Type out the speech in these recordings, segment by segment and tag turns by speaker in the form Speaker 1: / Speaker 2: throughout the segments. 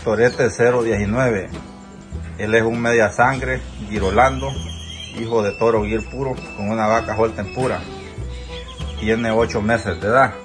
Speaker 1: Torete 019. Él es un media sangre, Girolando, hijo de toro guir puro, con una vaca Holten pura. Tiene 8 meses de edad.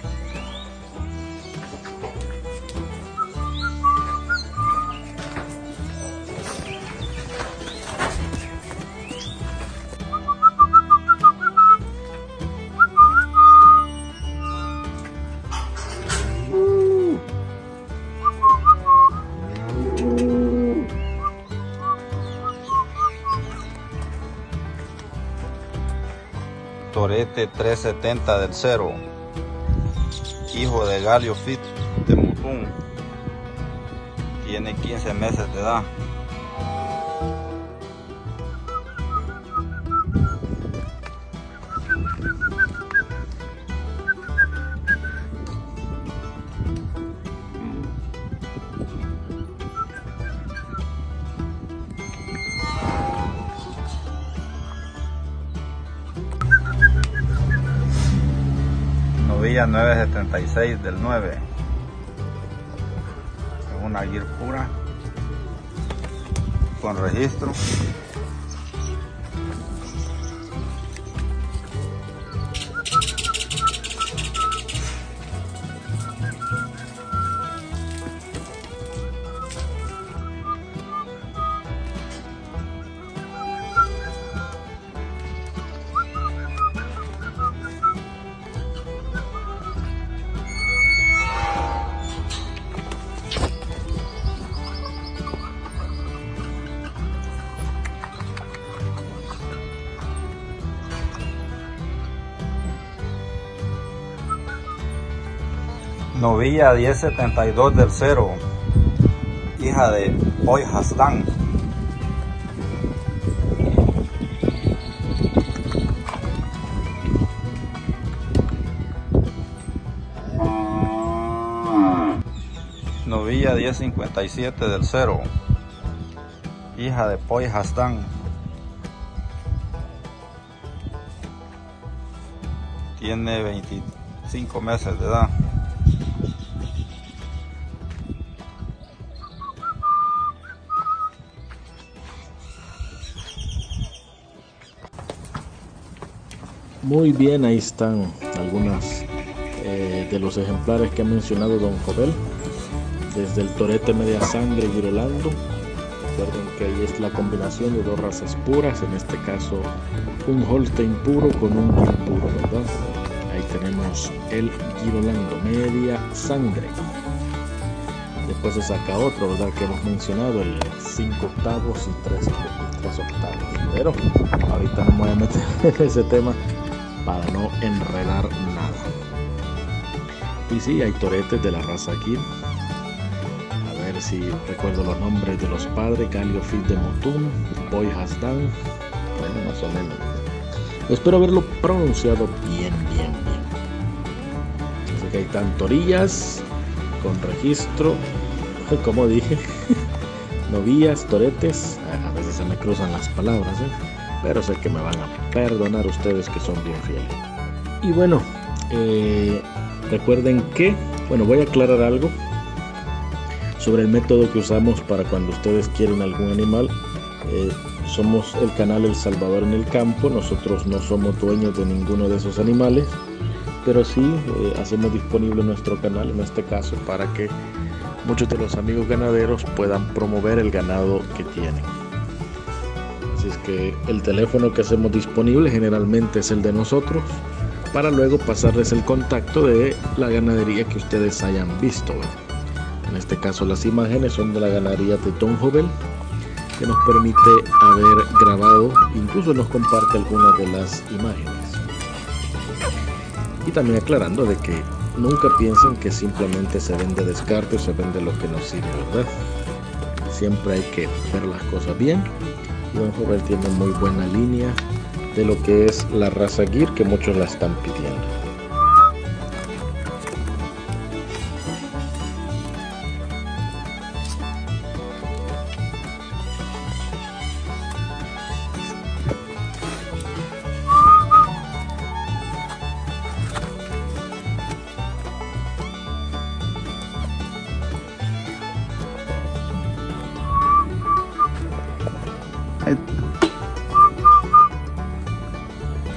Speaker 1: Torete 370 del 0, hijo de Galio Fit de Mutún, tiene 15 meses de edad. Novilla 976 del 9, es una guir pura con registro. Novilla 1072 del 0, hija de Boy Hasdan. Novilla 1057 del 0, hija de Boy Hasdan. Tiene 25 meses de edad.
Speaker 2: Muy bien, ahí están algunas de los ejemplares que ha mencionado don Jovel, desde el Torete media sangre Girolando. Recuerden que ahí es la combinación de dos razas puras, en este caso un Holstein puro con un guir puro, ¿verdad? Ahí tenemos el Girolando media sangre. Después se saca otro, ¿verdad?, que hemos mencionado, el 5 octavos y 3 octavos. Pero ahorita no me voy a meter en ese tema para no enredar nada. Y sí, hay toretes de la raza Gir. A ver si recuerdo los nombres de los padres: Galio Fit de Mutún, Boy Hasdan. Bueno, más o menos. Espero haberlo pronunciado bien. Así que hay tantorillas con registro, como dije, novillas, toretes. A veces se me cruzan las palabras, pero sé que me van a perdonar ustedes, que son bien fieles. Y bueno, recuerden que, voy a aclarar algo sobre el método que usamos para cuando ustedes quieren algún animal. Somos el canal El Salvador en el Campo. Nosotros no somos dueños de ninguno de esos animales, pero sí hacemos disponible nuestro canal, en este caso, para que muchos de los amigos ganaderos puedan promover el ganado que tienen. Así es que el teléfono que hacemos disponible generalmente es el de nosotros, para luego pasarles el contacto de la ganadería que ustedes hayan visto. En este caso las imágenes son de la ganadería de don Jovel, que nos permite haber grabado, incluso nos comparte algunas de las imágenes. Y también aclarando de que nunca piensen que simplemente se vende descarte o se vende lo que nos sirve, ¿verdad? Siempre hay que ver las cosas bien. Y don Jovel tiene muy buena línea de lo que es la raza Gir, que muchos la están pidiendo.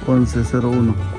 Speaker 3: 1101.